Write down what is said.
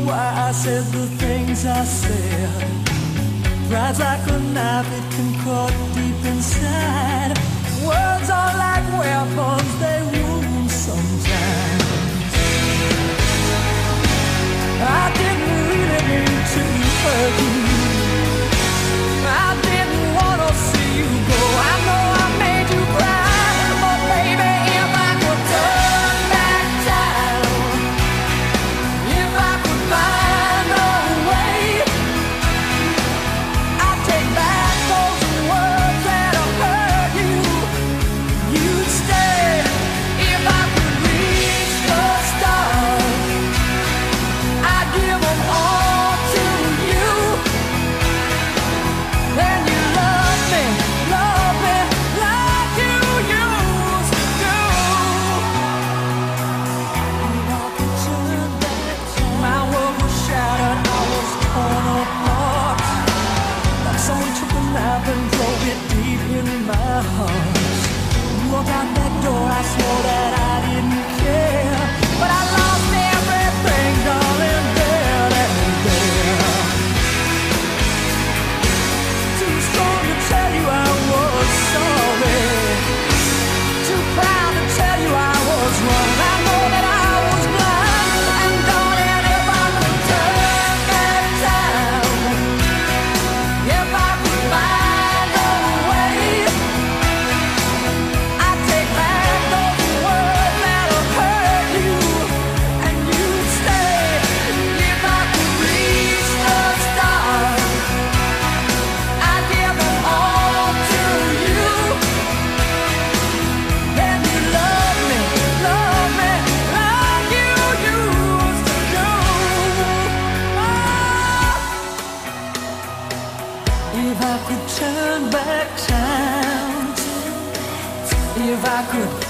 why I said the things I said. Pride's like a knife, it can cut deep inside. Words are like weapons, they wound sometimes. I didn't really mean to hurt you. I didn't want to see you go. I know I made you cry, but baby, if I could turn back time, if I could find a way, I'd take back those words that have hurt you. You'd stay if I could reach the stars. I'd give them all to you. Then you love me like you used to do. If I could turn back time, my world was shattered, I was torn apart. Like someone took a knife and drove it deep in my heart. You walked out that door, I swore that I didn't care, but I lost everything, darling, there and there. Too strong to tell you I was sorry, too proud to tell you I was wrong. I know that I was blind, and darling, if I could turn back time, if I could find a way, I'd take back those words that have hurt you, and you'd stay. If I could reach the stars, I'd give them all to you. Then you love me like you used to do. If I could turn back time, if I could